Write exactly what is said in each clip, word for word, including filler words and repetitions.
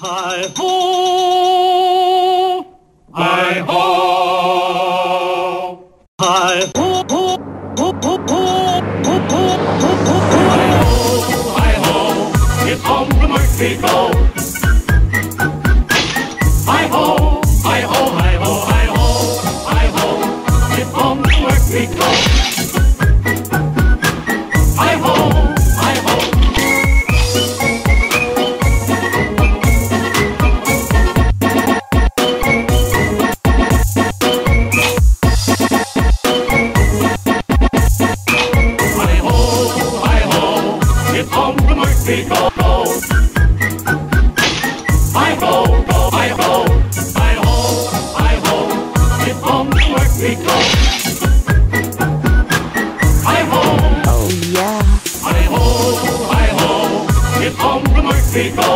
Hi-ho! Hi-ho! Hi-ho! Hi-ho! It's home from work we go. Hi-ho! Hi-ho! Hi-ho! Hi-ho! Hi-ho! It's home from work we go. Hi-ho! Hi-ho! Home from work we go. Hi-ho, go, hi-ho, hi-ho, hi-ho. It's home from work we go. Hi-ho. Oh yeah. Hi-ho, hi-ho. It's home from work we go.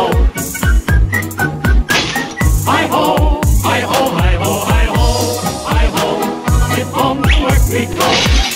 Hi-ho, hi-ho, hi-ho, hi-ho, hi-ho. It's home from work we go.